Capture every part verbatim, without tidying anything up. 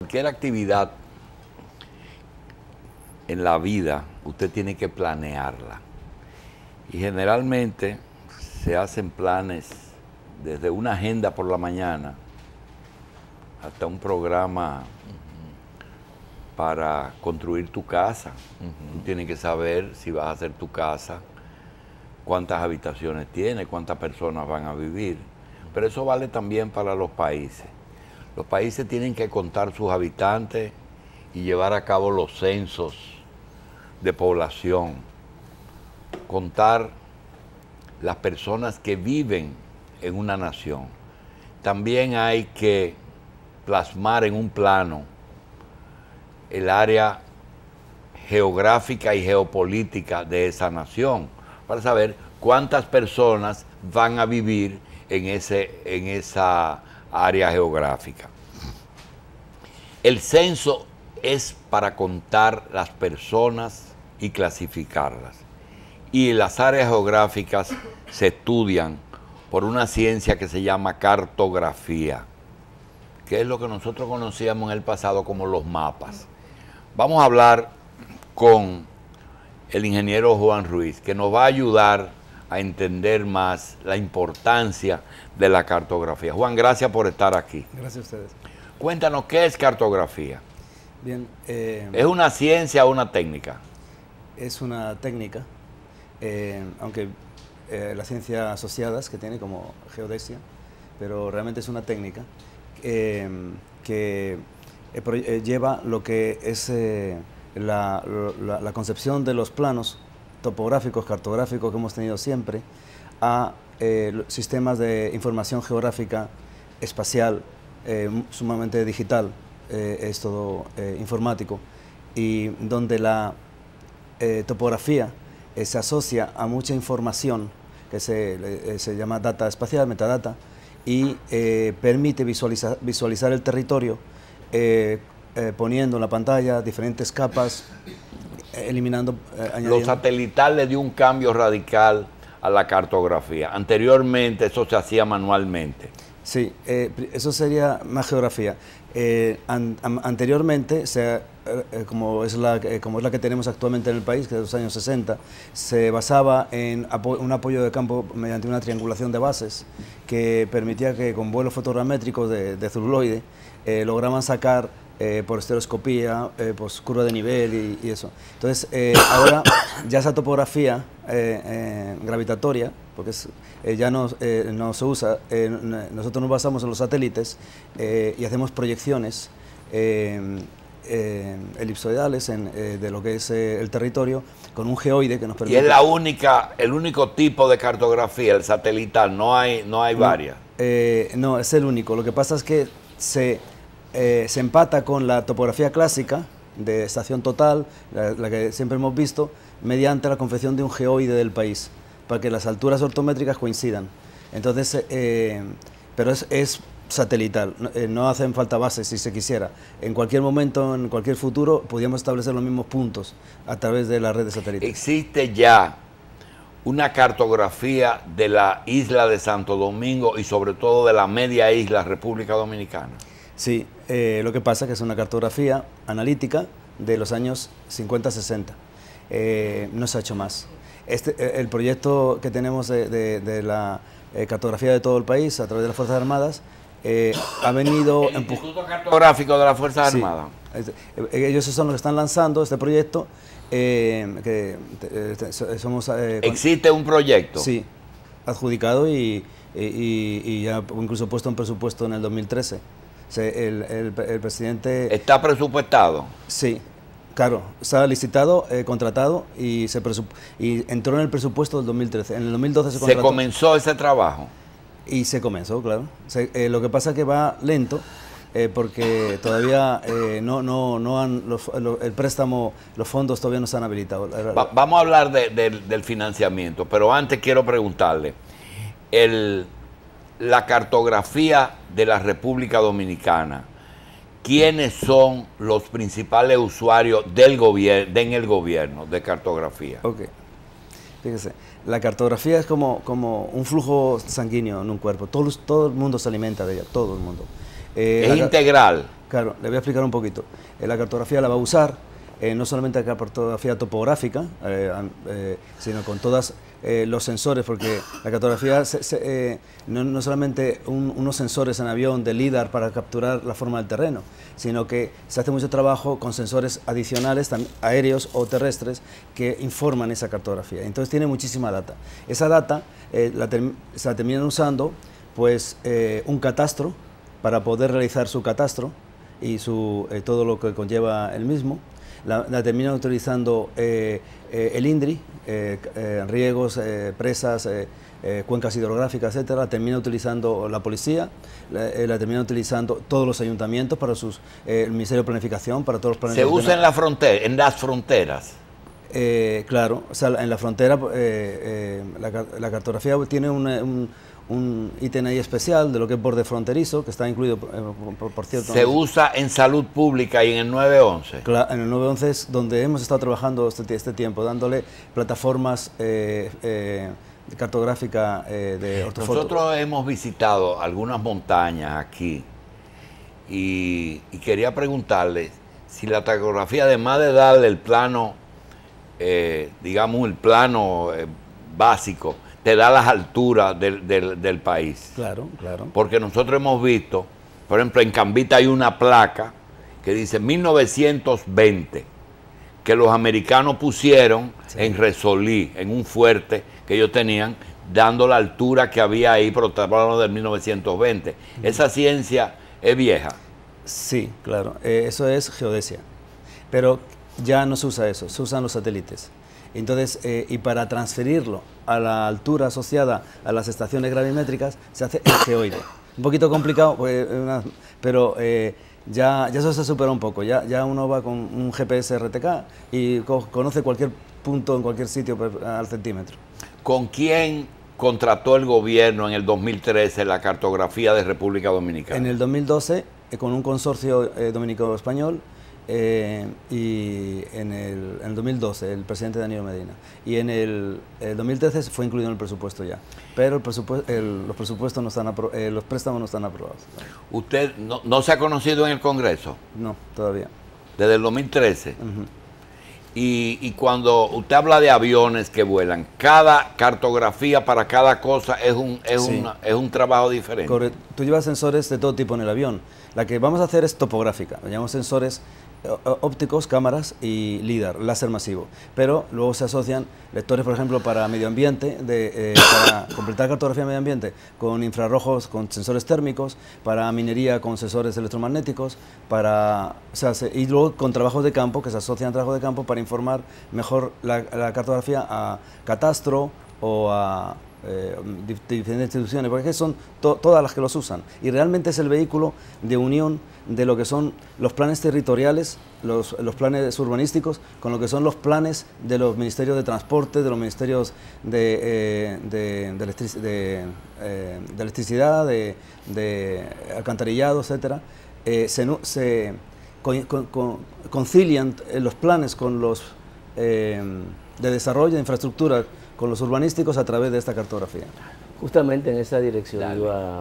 Cualquier actividad en la vida, usted tiene que planearla. Y generalmente se hacen planes desde una agenda por la mañana hasta un programa uh-huh. para construir tu casa. Uh-huh. Tú tienes que saber si vas a hacer tu casa, cuántas habitaciones tiene, cuántas personas van a vivir. Pero eso vale también para los países. Los países tienen que contar sus habitantes y llevar a cabo los censos de población, contar las personas que viven en una nación. También hay que plasmar en un plano el área geográfica y geopolítica de esa nación, para saber cuántas personas van a vivir en, ese, en esa área geográfica. El censo es para contar las personas y clasificarlas. Y las áreas geográficas se estudian por una ciencia que se llama cartografía, que es lo que nosotros conocíamos en el pasado como los mapas. Vamos a hablar con el ingeniero Juan Ruiz, que nos va a ayudar a entender más la importancia de la cartografía. Juan, gracias por estar aquí. Gracias a ustedes. Cuéntanos, ¿qué es cartografía? Bien. Eh, ¿Es una ciencia o una técnica? Es una técnica, eh, aunque eh, la ciencia asociadas que tiene como geodesia, pero realmente es una técnica eh, que eh, lleva lo que es eh, la, la, la concepción de los planos topográficos, cartográficos que hemos tenido siempre, a eh, sistemas de información geográfica espacial, eh, sumamente digital, eh, es todo eh, informático, y donde la eh, topografía eh, se asocia a mucha información que se, eh, se llama data espacial, metadata, y eh, permite visualizar, visualizar el territorio eh, eh, poniendo en la pantalla diferentes capas, eliminando... Eh, Lo satelital le dio un cambio radical a la cartografía. Anteriormente eso se hacía manualmente. Sí, eh, eso sería más geografía. Eh, an, an, anteriormente, se, eh, como, es la, eh, como es la que tenemos actualmente en el país, que es de los años sesenta, se basaba en apo un apoyo de campo mediante una triangulación de bases que permitía que con vuelos fotogramétricos de, de celuloide eh, lograban sacar Eh, por estereoscopía, eh, pues curva de nivel y, y eso. Entonces, eh, ahora ya esa topografía eh, eh, gravitatoria, porque es, eh, ya no, eh, no se usa, eh, nosotros nos basamos en los satélites eh, y hacemos proyecciones eh, eh, elipsoidales en, eh, de lo que es eh, el territorio con un geoide que nos permite... Y es la única, el único tipo de cartografía, el satelital, no hay, no hay no, varias. Eh, no, es el único. Lo que pasa es que se... Eh, se empata con la topografía clásica de estación total, la, la que siempre hemos visto, mediante la confección de un geoide del país, para que las alturas ortométricas coincidan. Entonces, eh, pero es, es satelital, no, eh, no hacen falta bases si se quisiera. En cualquier momento, en cualquier futuro, podríamos establecer los mismos puntos a través de la red de satélites. Existe ya una cartografía de la isla de Santo Domingo y sobre todo de la media isla, República Dominicana. Sí, eh, lo que pasa es que es una cartografía analítica de los años cincuenta sesenta. Eh, no se ha hecho más. Este, el proyecto que tenemos de, de, de la eh, cartografía de todo el país a través de las Fuerzas Armadas eh, ha venido... ¿El Instituto Cartográfico de las Fuerzas sí, Armadas? Eh, ellos son los que están lanzando este proyecto. Eh, que eh, somos, eh, ¿Existe un proyecto? Sí, adjudicado y, y, y ya incluso puesto en presupuesto en el dos mil trece. Se, el, el, el presidente... ¿Está presupuestado? Sí, claro, está licitado, eh, contratado y, se y entró en el presupuesto del dos mil trece. En el dos mil doce se contrató. ¿Se comenzó ese trabajo? Y se comenzó, claro. Se, eh, lo que pasa es que va lento eh, porque todavía eh, no, no, no han, los, lo, el préstamo, los fondos todavía no se han habilitado. Va, vamos a hablar de, de, del financiamiento, pero antes quiero preguntarle, el... la cartografía de la República Dominicana, ¿quiénes son los principales usuarios del gobierno, en el gobierno de cartografía? Ok, fíjese, la cartografía es como, como un flujo sanguíneo en un cuerpo, todo, todo el mundo se alimenta de ella, todo el mundo. Eh, es la, integral. Claro, le voy a explicar un poquito. Eh, la cartografía la va a usar eh, no solamente la cartografía topográfica, eh, eh, sino con todos eh, los sensores, porque la cartografía se, se, eh, no, no solamente un, unos sensores en avión de LIDAR para capturar la forma del terreno, sino que se hace mucho trabajo con sensores adicionales, aéreos o terrestres, que informan esa cartografía. Entonces tiene muchísima data. Esa data eh, la se la terminan usando pues eh, un catastro para poder realizar su catastro y su, eh, todo lo que conlleva el mismo. La, la terminan utilizando eh, eh, el INDRI, eh, eh, riegos, eh, presas, eh, eh, cuencas hidrográficas, etcétera. La termina utilizando la policía, la, eh, la terminan utilizando todos los ayuntamientos para sus, eh, el Ministerio de Planificación, para todos los planes. ¿Se usa en, la frontera, en las fronteras? Eh, claro, o sea, en la frontera eh, eh, la, la cartografía tiene un, un un ítem ahí especial de lo que es borde fronterizo, que está incluido, eh, por, por cierto. ¿Se usa en salud pública y en el nueve once? Claro, en el nueve once es donde hemos estado trabajando este, este tiempo, dándole plataformas eh, eh, cartográficas eh, de ortofoto. Nosotros hemos visitado algunas montañas aquí y, y quería preguntarle si la cartografía, además de darle el plano, eh, digamos el plano eh, básico, te da las alturas del, del, del país. Claro, claro. Porque nosotros hemos visto, por ejemplo, en Cambita hay una placa que dice mil novecientos veinte, que los americanos pusieron sí. en Resolí, en un fuerte que ellos tenían, dando la altura que había ahí, pero hablando del mil novecientos veinte. Uh-huh. ¿Esa ciencia es vieja? Sí, claro. Eh, eso es geodesia. Pero ya no se usa eso, se usan los satélites. Entonces, eh, y para transferirlo a la altura asociada a las estaciones gravimétricas, se hace el geoide. Un poquito complicado, pues, una, pero eh, ya, ya eso se supera un poco. Ya, ya uno va con un G P S R T K y co conoce cualquier punto en cualquier sitio al centímetro. ¿Con quién contrató el gobierno en el dos mil trece la cartografía de República Dominicana? En el dos mil doce, eh, con un consorcio eh, dominico-español. Eh, y en el, en el dos mil doce el presidente Danilo Medina, y en el, el dos mil trece fue incluido en el presupuesto ya, pero el presupuesto, el, los presupuestos no están apro eh, los préstamos no están aprobados. ¿Usted no, no se ha conocido en el Congreso? No, todavía. Desde el dos mil trece. Uh-huh. y, y cuando usted habla de aviones que vuelan, cada cartografía para cada cosa es un, es sí. una, es un trabajo diferente. Correcto. Tú llevas sensores de todo tipo en el avión. La que vamos a hacer es topográfica, llamamos sensores ópticos, cámaras y LIDAR, láser masivo, pero luego se asocian lectores, por ejemplo, para medio ambiente, de, eh, para completar cartografía de medio ambiente, con infrarrojos, con sensores térmicos, para minería con sensores electromagnéticos, para, o sea, se, y luego con trabajos de campo, que se asocian a trabajos de campo para informar mejor la, la cartografía a catastro o a Eh, diferentes instituciones, porque son to todas las que los usan, y realmente es el vehículo de unión de lo que son los planes territoriales, los, los planes urbanísticos, con lo que son los planes de los ministerios de transporte, de los ministerios de, eh, de, de, electric de, eh, de electricidad, de, de alcantarillado, etcétera. Eh, se, se con, con, con, concilian los planes con los eh, de desarrollo de infraestructura, con los urbanísticos a través de esta cartografía. Justamente en esa dirección Dale. iba a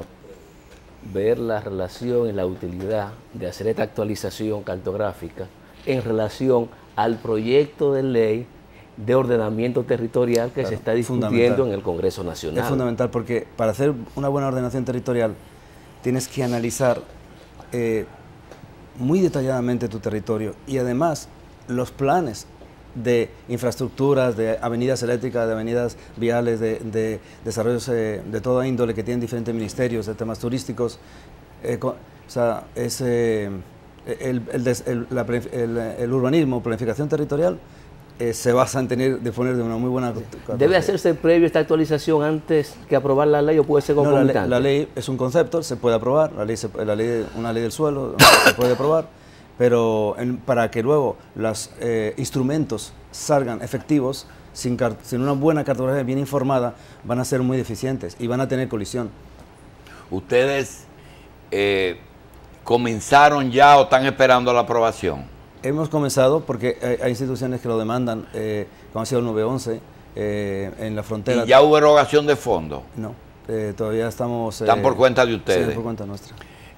ver la relación y la utilidad de hacer esta actualización cartográfica en relación al proyecto de ley de ordenamiento territorial que claro, se está discutiendo en el Congreso Nacional. Es fundamental porque para hacer una buena ordenación territorial tienes que analizar eh, muy detalladamente tu territorio y además los planes de infraestructuras, de avenidas eléctricas, de avenidas viales, de, de desarrollos eh, de toda índole que tienen diferentes ministerios, de temas turísticos. Eh, con, o sea, es, eh, el, el, el, la, el, el urbanismo, planificación territorial, eh, se basa en tener, disponer de una muy buena... ¿Debe hacerse previo esta actualización antes que aprobar la ley o puede ser concomitante? No, la, ley, la ley es un concepto, se puede aprobar, la ley, se, la ley una ley del suelo se puede aprobar, pero en, para que luego los eh, instrumentos salgan efectivos, sin, sin una buena cartografía bien informada, van a ser muy deficientes y van a tener colisión. ¿Ustedes eh, comenzaron ya o están esperando la aprobación? Hemos comenzado porque hay, hay instituciones que lo demandan, eh, como ha sido el nueve once, eh, en la frontera. ¿Y ya hubo erogación de fondos? No, eh, todavía estamos... ¿Están eh, por cuenta de ustedes? Sí, por cuenta nuestra.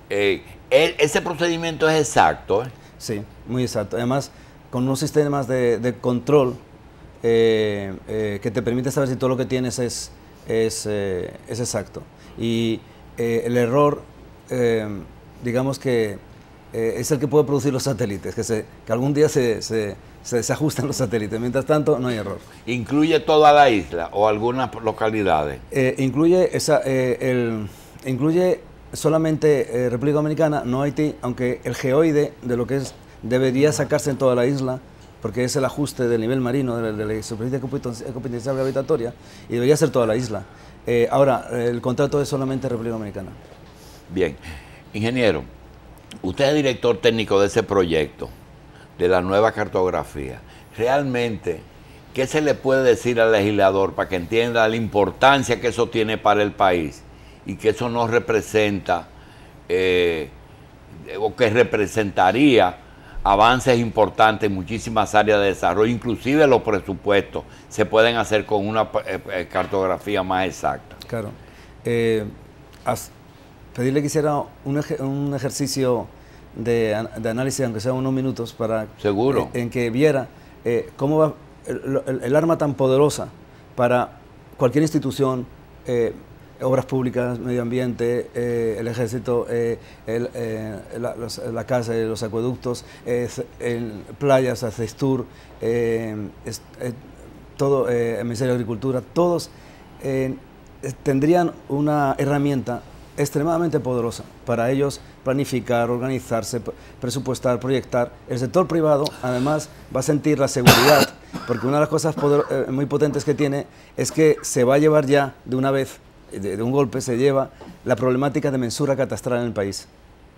Eh, ese procedimiento es exacto, ¿eh? Sí, muy exacto. Además, con unos sistemas de, de control eh, eh, que te permite saber si todo lo que tienes es, es, eh, es exacto. Y eh, el error, eh, digamos que eh, es el que puede producir los satélites, que, se, que algún día se, se, se, se ajustan los satélites. Mientras tanto, no hay error. ¿Incluye toda la isla o algunas localidades? Eh, incluye, esa, eh, el, incluye solamente eh, República Dominicana, no Haití, aunque el geoide de lo que es debería sacarse en toda la isla, porque es el ajuste del nivel marino, de, de la superficie competencial gravitatoria, y debería ser toda la isla. Eh, ahora, el contrato es solamente República Dominicana. Bien. Ingeniero, usted es director técnico de ese proyecto, de la nueva cartografía. Realmente, ¿qué se le puede decir al legislador para que entienda la importancia que eso tiene para el país y que eso no representa eh, o que representaría avances importantes en muchísimas áreas de desarrollo, inclusive los presupuestos se pueden hacer con una eh, cartografía más exacta? Claro. Eh, as, pedirle que hiciera un, ej un ejercicio de, de análisis, aunque sea unos minutos, para Seguro. Eh, en que viera eh, cómo va el, el, el arma tan poderosa para cualquier institución, eh, obras públicas, medio ambiente, eh, el ejército, eh, el, eh, la, los, la casa, los acueductos, eh, el, playas, Acestur, eh, es, eh, todo eh, el Ministerio de Agricultura, todos eh, tendrían una herramienta extremadamente poderosa para ellos planificar, organizarse, presupuestar, proyectar. El sector privado, además, va a sentir la seguridad, porque una de las cosas poder, eh, muy potentes que tiene es que se va a llevar ya de una vez, de, de un golpe, se lleva la problemática de mensura catastral en el país,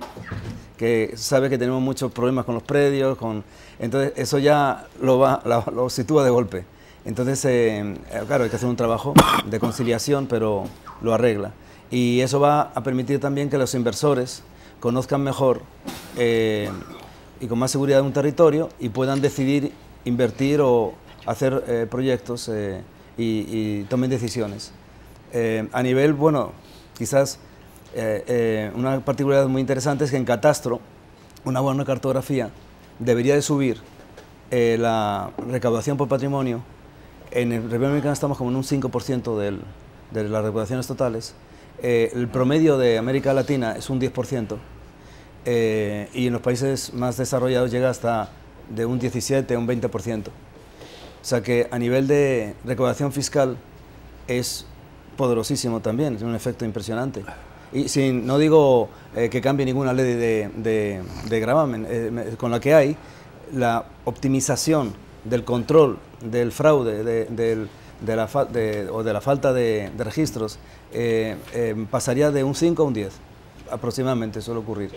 que sabe que tenemos muchos problemas con los predios, con, entonces eso ya lo, va, lo, lo sitúa de golpe. Entonces, eh, claro, hay que hacer un trabajo de conciliación, pero lo arregla. Y eso va a permitir también que los inversores conozcan mejor eh, y con más seguridad un territorio y puedan decidir invertir o hacer eh, proyectos eh, y, y tomen decisiones. Eh, a nivel, bueno, quizás eh, eh, una particularidad muy interesante es que en catastro, una buena cartografía debería de subir eh, la recaudación por patrimonio. En el República Dominicana estamos como en un cinco por ciento del, de las recaudaciones totales. Eh, el promedio de América Latina es un diez por ciento eh, y en los países más desarrollados llega hasta de un diecisiete a un veinte por ciento. O sea que a nivel de recaudación fiscal es poderosísimo también, tiene un efecto impresionante. Y sin, no digo eh, que cambie ninguna ley de, de, de gravamen, eh, con la que hay, la optimización del control del fraude, de, del De la, de, o de la falta de, de registros, eh, eh, pasaría de un cinco a un diez, aproximadamente suele ocurrir.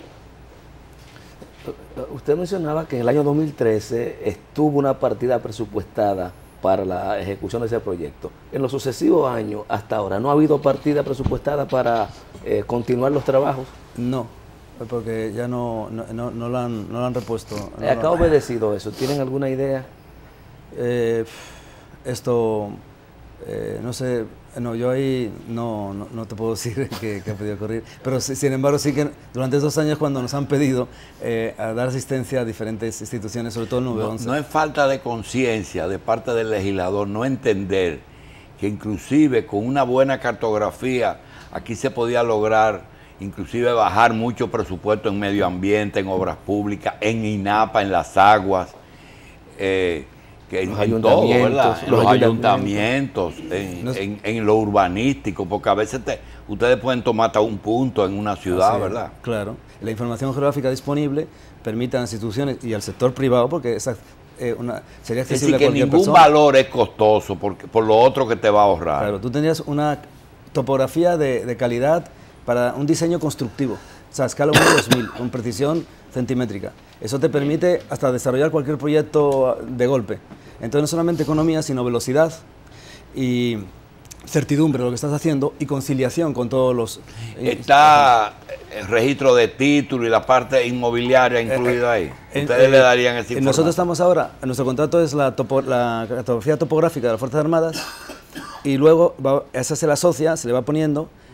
Usted mencionaba que en el año dos mil trece estuvo una partida presupuestada para la ejecución de ese proyecto. En los sucesivos años, hasta ahora, ¿no ha habido partida presupuestada para eh, continuar los trabajos? No, porque ya no, no, no, no, la, han, no la han repuesto. No ¿A qué ha obedecido eso? ¿Tienen alguna idea? Eh, esto... Eh, no sé, no, yo ahí no, no, no te puedo decir que, que ha podido ocurrir, pero sin embargo sí que durante estos años cuando nos han pedido eh, a dar asistencia a diferentes instituciones, sobre todo el nueve once. No, no es falta de conciencia de parte del legislador no entender que inclusive con una buena cartografía aquí se podía lograr inclusive bajar mucho presupuesto en medio ambiente, en obras públicas, en INAPA, en las aguas, eh, que los en ayuntamientos, todo, ¿verdad? En los los ayuntamientos, ayuntamientos, en, no es, en, en lo urbanístico, porque a veces te, ustedes pueden tomar hasta un punto en una ciudad, así, ¿verdad? Claro. La información geográfica disponible permite a las instituciones y al sector privado, porque esa, eh, una, sería accesible es decir, que a cualquier ningún persona. valor es costoso porque, por lo otro que te va a ahorrar. Claro, tú tendrías una topografía de, de calidad para un diseño constructivo, o sea, escala uno a dos mil, con precisión centimétrica. Eso te permite hasta desarrollar cualquier proyecto de golpe. Entonces no solamente economía, sino velocidad y certidumbre de lo que estás haciendo y conciliación con todos los... Está el registro de título y la parte inmobiliaria incluida ahí. Ustedes eh, le darían esa información. Nosotros estamos ahora, nuestro contrato es la, topo, la cartografía topográfica de las Fuerzas Armadas y luego va, esa se la asocia, se le va poniendo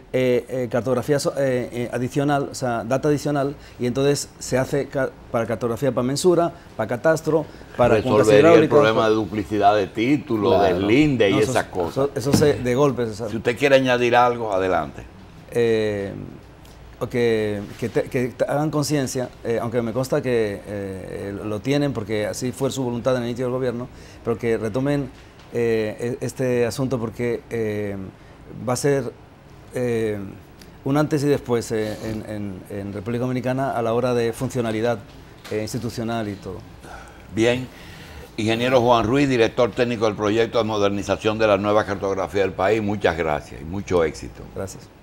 eh, eh, cartografía so- eh, eh, adicional, o sea, data adicional, y entonces se hace ca- para cartografía para mensura, para catastro, para cuencas Resolvería el hidráulicas. problema de duplicidad de títulos, Claro. del linde y No, eso- esas cosas. Eso, eso se, de golpe se sabe. Si usted quiere añadir algo, adelante. Eh, o que, que, te- que te hagan conciencia, eh, aunque me consta que eh, lo tienen porque así fue su voluntad en el inicio del gobierno, pero que retomen eh, e- este asunto porque eh, va a ser eh, un antes y después eh, en, en- en República Dominicana a la hora de funcionalidad eh, institucional y todo. Bien. Ingeniero Juan Ruiz, director técnico del proyecto de modernización de la nueva cartografía del país, muchas gracias y mucho éxito. Gracias.